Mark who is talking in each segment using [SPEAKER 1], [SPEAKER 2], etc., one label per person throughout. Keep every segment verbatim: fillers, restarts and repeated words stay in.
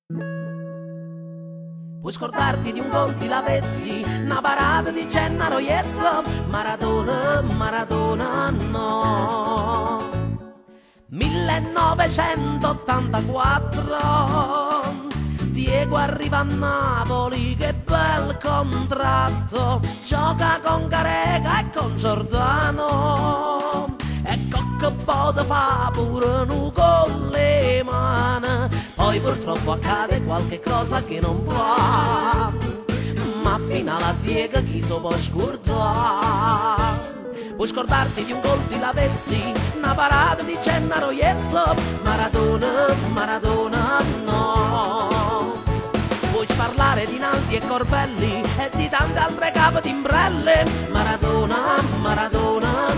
[SPEAKER 1] Puoi scordarti di un gol di Lavezzi, una parata di Gennaro Iezzo, Maradona, Maradona no. millenovecentottantaquattro, Diego arriva a Napoli, che bel contratto, gioca con Careca e con Giordano, e Cocco pode fa pure nu con le mani, poi purtroppo accade qualche cosa che non va, ma fino alla Diego chi so può scordare. Puoi scordarti di un gol di Lavezzi, una parata di Gennaro Iezzo, Maradona, Maradona no. Puoi parlare di Naldi e Corbelli e di tante altre cape di imbrelle, Maradona, Maradona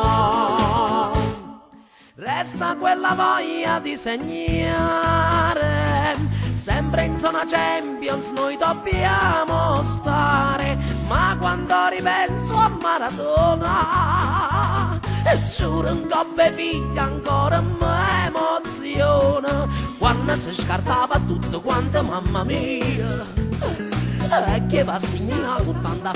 [SPEAKER 1] no. Resta quella voglia di segnare, sempre in zona Champions noi dobbiamo stare, ma quando ripenso a Maradona, giuro un coppe figlia ancora mi emoziona, quando si scartava tutto quanto, mamma mia, e che va segnato con tanta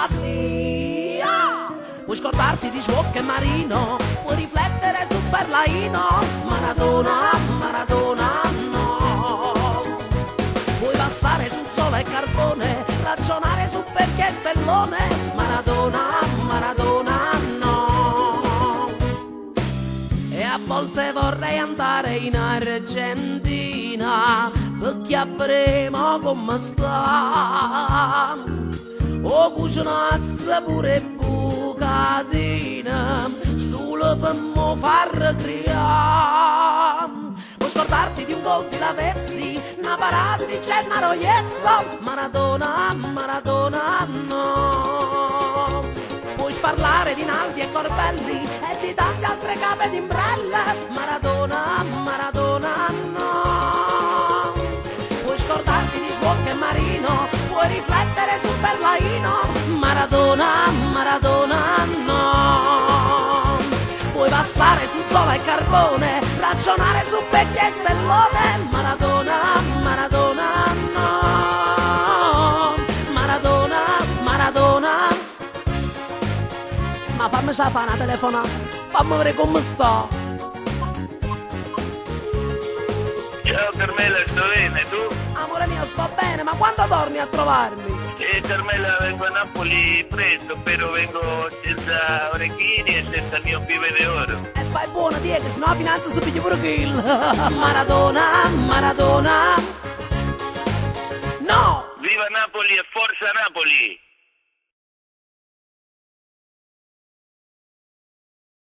[SPEAKER 1] fantasia. Puoi scordarti di Schwok e Marino, puoi riflettere su Ferlaino, Maradona, Maradona no. Puoi passare su Zola e Carbone, ragionare su perché Stellone, Maradona, Maradona no. E a volte vorrei andare in Argentina, perché avremo come sta, o cucinasse pure bucatina, solo per mo far criare. Puoi scordarti di un gol di Lavezzi, una parata di Gennaro Iezzo, Maradona, Maradona no. Puoi parlare di Naldi e Corbelli e di tante altre cape di imbrelle, Maradona, Maradona no. Puoi scordarti di Schwok e Marino, puoi riflettere su Ferlaino, Maradona, Maradona no. Puoi passare su Zola e Carbone, ragionare su Becchia e Stellone, Maradona, Maradona no. Maradona, Maradona. Ma fammi già fare una telefonata, fammi vedere come sta.
[SPEAKER 2] Ciao Carmela, sto bene, tu?
[SPEAKER 1] Amore mio, sto bene, ma quando torni a trovarmi?
[SPEAKER 2] Eh Carmela, vengo a Napoli presto, però vengo senza orecchini e senza il mio pive d'oro.
[SPEAKER 1] E fai buono, Diego, sennò la finanza si piglia pure kill. Maradona, Maradona no!
[SPEAKER 2] Viva Napoli e forza Napoli!